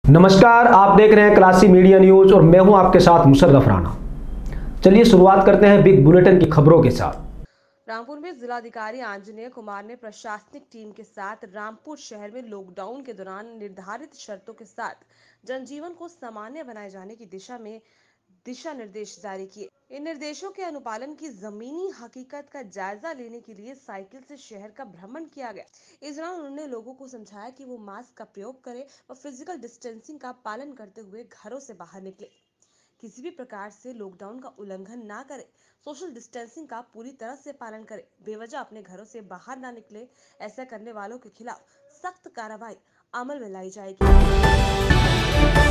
नमस्कार, आप देख रहे हैं क्लासी मीडिया न्यूज और मैं हूं आपके साथ मुशर्रफ राणा। चलिए शुरुआत करते हैं बिग बुलेटिन की खबरों के साथ। रामपुर में जिलाधिकारी आंजनेय कुमार ने प्रशासनिक टीम के साथ रामपुर शहर में लॉकडाउन के दौरान निर्धारित शर्तों के साथ जनजीवन को सामान्य बनाए जाने की दिशा में दिशा निर्देश जारी किए। इन निर्देशों के अनुपालन की जमीनी हकीकत का जायजा लेने के लिए साइकिल से शहर का भ्रमण किया गया। इस दौरान उन्होंने लोगों को समझाया कि वो मास्क का प्रयोग करें और फिजिकल डिस्टेंसिंग का पालन करते हुए घरों से बाहर निकले। किसी भी प्रकार से लॉकडाउन का उल्लंघन ना करें, सोशल डिस्टेंसिंग का पूरी तरह से पालन करें, बेवजह अपने घरों से बाहर ना निकले। ऐसा करने वालों के खिलाफ सख्त कार्रवाई अमल में लाई जाएगी।